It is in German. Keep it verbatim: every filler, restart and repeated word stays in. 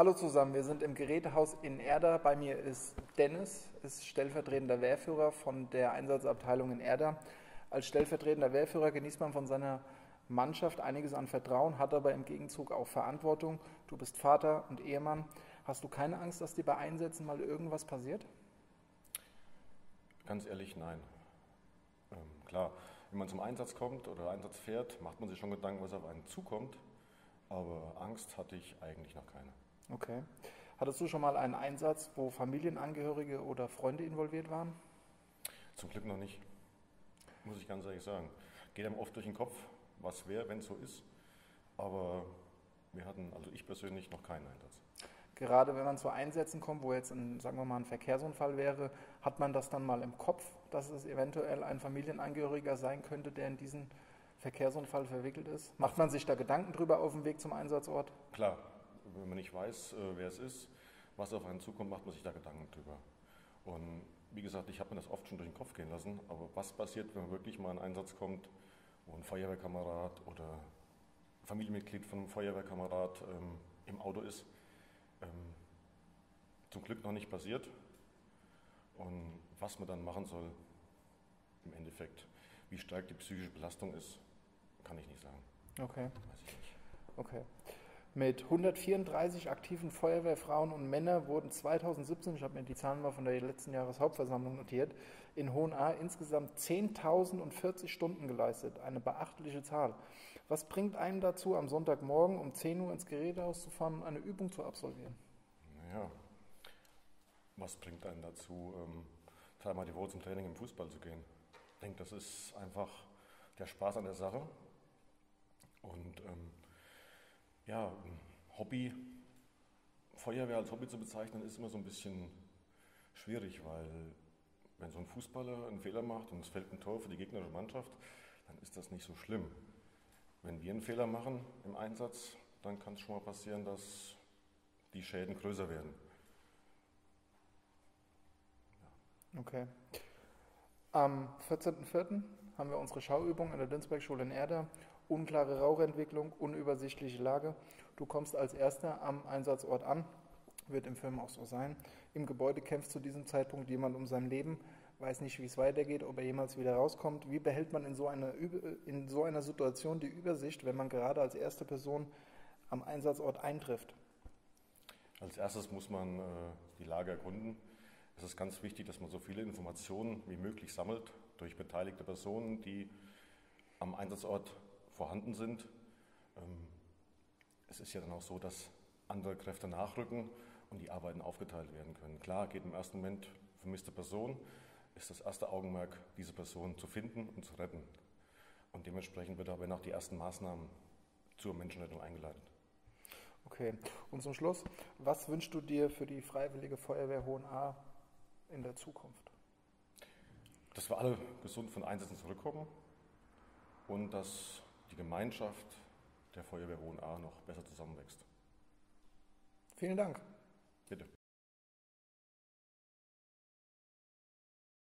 Hallo zusammen, wir sind im Gerätehaus in Erda. Bei mir ist Dennis, ist stellvertretender Wehrführer von der Einsatzabteilung in Erda. Als stellvertretender Wehrführer genießt man von seiner Mannschaft einiges an Vertrauen, hat aber im Gegenzug auch Verantwortung. Du bist Vater und Ehemann. Hast du keine Angst, dass dir bei Einsätzen mal irgendwas passiert? Ganz ehrlich, nein. Ähm, klar, wenn man zum Einsatz kommt oder Einsatz fährt, macht man sich schon Gedanken, was auf einen zukommt. Aber Angst hatte ich eigentlich noch keine. Okay. Hattest du schon mal einen Einsatz, wo Familienangehörige oder Freunde involviert waren? Zum Glück noch nicht, muss ich ganz ehrlich sagen. Geht einem oft durch den Kopf, was wäre, wenn es so ist. Aber wir hatten, also ich persönlich, noch keinen Einsatz. Gerade wenn man zu Einsätzen kommt, wo jetzt ein, sagen wir mal, ein Verkehrsunfall wäre, hat man das dann mal im Kopf, dass es eventuell ein Familienangehöriger sein könnte, der in diesen Verkehrsunfall verwickelt ist? Macht man sich da Gedanken drüber auf dem Weg zum Einsatzort? Klar, wenn man nicht weiß, äh, wer es ist, was auf einen zukommt, macht man sich da Gedanken drüber. Und wie gesagt, ich habe mir das oft schon durch den Kopf gehen lassen, aber was passiert, wenn man wirklich mal in einen Einsatz kommt, wo ein Feuerwehrkamerad oder ein Familienmitglied von einem Feuerwehrkamerad ähm, im Auto ist? Ähm, zum Glück noch nicht passiert. Und was man dann machen soll, im Endeffekt, wie stark die psychische Belastung ist, kann ich nicht sagen. Okay. Weiß ich nicht. Okay. Mit hundertvierunddreißig aktiven Feuerwehrfrauen und Männern wurden zweitausendsiebzehn, ich habe mir die Zahlen mal von der letzten Jahreshauptversammlung notiert, in Hohenahr insgesamt zehntausendvierzig Stunden geleistet. Eine beachtliche Zahl. Was bringt einen dazu, am Sonntagmorgen um zehn Uhr ins Gerätehaus zu fahren und eine Übung zu absolvieren? Naja, was bringt einen dazu, ähm, dreimal die Woche zum Training im Fußball zu gehen? Ich denke, das ist einfach der Spaß an der Sache. Und ähm, ja, Hobby, Feuerwehr als Hobby zu bezeichnen, ist immer so ein bisschen schwierig, weil wenn so ein Fußballer einen Fehler macht und es fällt ein Tor für die gegnerische Mannschaft, dann ist das nicht so schlimm. Wenn wir einen Fehler machen im Einsatz, dann kann es schon mal passieren, dass die Schäden größer werden. Ja. Okay. Am vierzehnten vierten haben wir unsere Schauübung an der Dünsbergschule in Erda. Unklare Rauchentwicklung, unübersichtliche Lage. Du kommst als Erster am Einsatzort an, wird im Film auch so sein. Im Gebäude kämpft zu diesem Zeitpunkt jemand um sein Leben, weiß nicht, wie es weitergeht, ob er jemals wieder rauskommt. Wie behält man in so einer, in so einer Situation die Übersicht, wenn man gerade als erste Person am Einsatzort eintrifft? Als erstes muss man äh, die Lage erkunden. Es ist ganz wichtig, dass man so viele Informationen wie möglich sammelt durch beteiligte Personen, die am Einsatzort vorhanden sind. Ähm, es ist ja dann auch so, dass andere Kräfte nachrücken und die Arbeiten aufgeteilt werden können. Klar, geht im ersten Moment vermisste Person, ist das erste Augenmerk, diese Person zu finden und zu retten. Und dementsprechend wird aber auch die ersten Maßnahmen zur Menschenrettung eingeleitet. Okay, und zum Schluss, was wünschst du dir für die Freiwillige Feuerwehr Hohenahr in der Zukunft? Dass wir alle gesund von Einsätzen zurückkommen und dass die Gemeinschaft der Feuerwehr Hohenahr noch besser zusammenwächst. Vielen Dank. Bitte.